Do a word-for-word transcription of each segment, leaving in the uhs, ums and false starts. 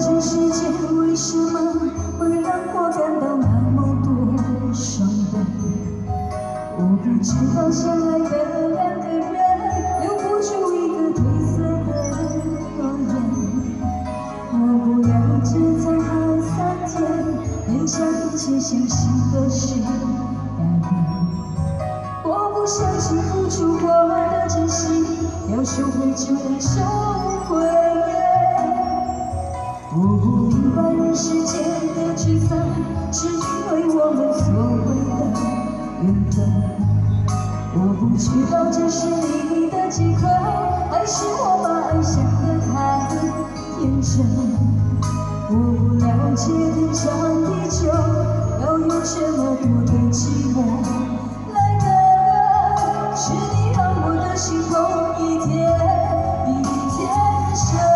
这世界为什么会让我感到那么多伤悲？我不知道相爱的两个人留不住一个褪色的诺言。我不了解沧海桑田，勉强一切相信的是改变。我不相信付出过的真心，要收回就能收回。 我不明白人世间的聚散，是因为我们所谓的缘分。我不知道这是你的借口，还是我把爱想得太天真。我不了解天长地久，要有这么多的寂寞来等。是你让我的心痛一天一天深。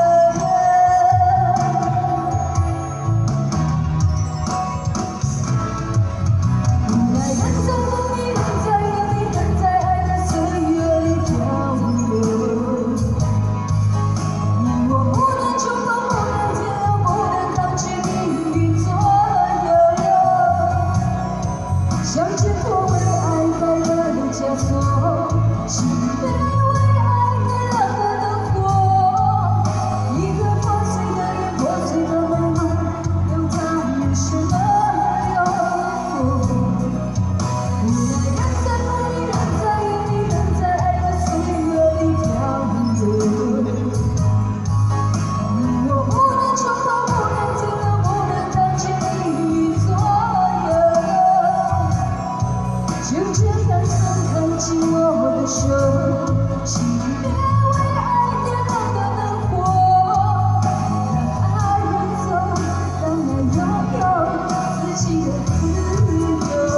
想挣脱为爱戴的枷锁，是被为爱点亮的灯火。一个破碎的人，破碎的美梦，有它有什么用？无奈人在风里，人在雨里，人在爱的岁月里漂流。你我不能重逢，不能停留，不能当前你与左右。 就这样松开紧握的手，请别为爱点亮的灯火，让爱远走，让爱拥有自己的自由。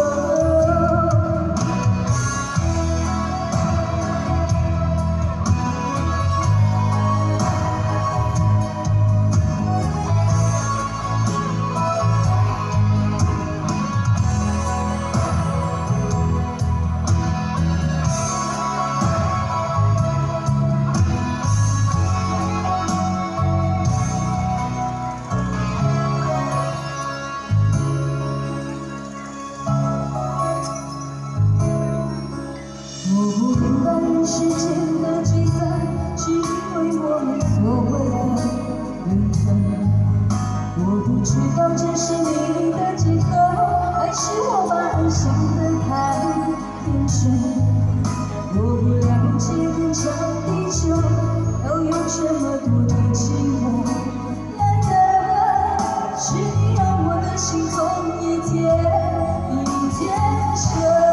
我不明白人世间的聚散，是因为我们所谓的缘分。我不知道这是你的借口，还是我把爱想得太天真。我不了解天长地久，要有这么多的寂寞来等。是你让我的心痛一天一天深。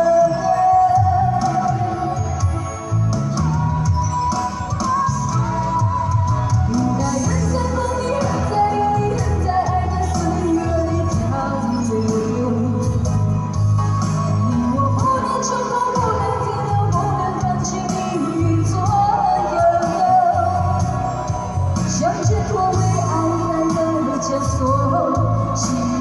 想挣脱为爱戴的枷锁，